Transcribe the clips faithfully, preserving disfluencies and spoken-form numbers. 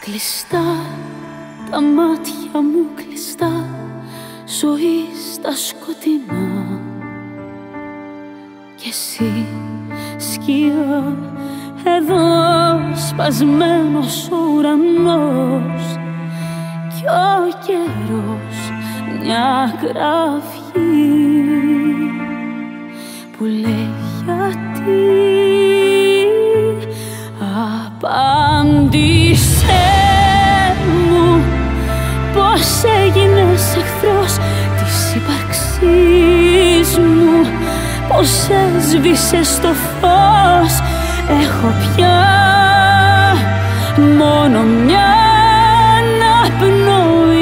Κλειστά τα μάτια μου, κλειστά, ζωή στα σκοτεινά. Κι εσύ σκιά εδώ, σπασμένος ο ουρανός, κι ο καιρός μια γραφή που λέει γιατί. Απάντησέ μου, πως έγινες εχθρός της ύπαρξής μου, πως έσβησες το φως. Έχω πια μόνο μια αναπνοή.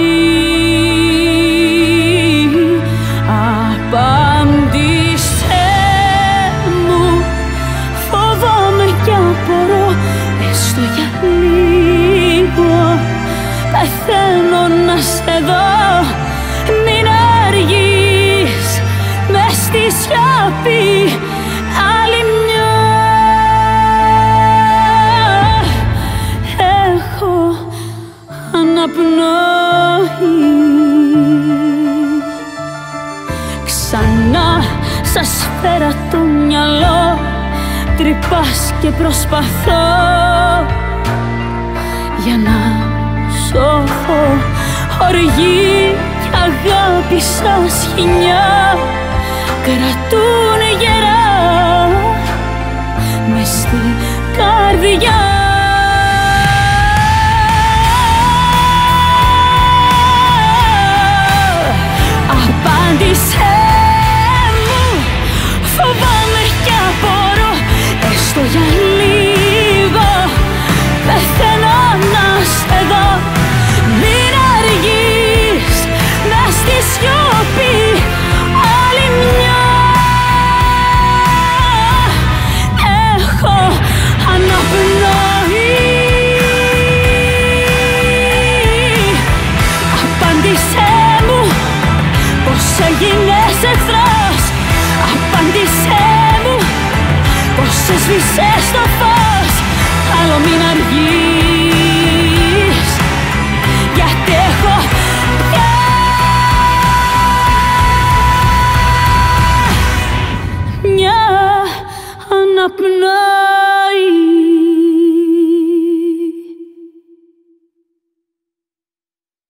Απάντησέ μου, φοβάμαι κι απορώ, έστω για λίγο πεθαίνω να σε δω. Μην αργείς μες στη σιωπή άλλη μια. Έχω αναπνοή. Ξανά σας φέρα το μυαλό, τρυπάς και προσπαθώ για να σώθω. Οργή κι αγάπη σας χινιά κρατούν γερά μες στη καρδιά.